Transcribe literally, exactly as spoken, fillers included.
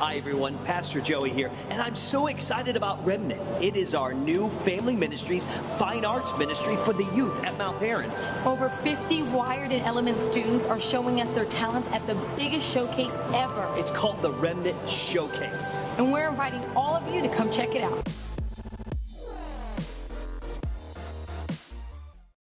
Hi everyone, Pastor Joey here, and I'm so excited about Remnant. It is our new Family Ministries Fine Arts Ministry for the youth at Mount Paran. Over fifty Wired and Element students are showing us their talents at the biggest showcase ever. It's called the Remnant Showcase. And we're inviting all of you to come check it out.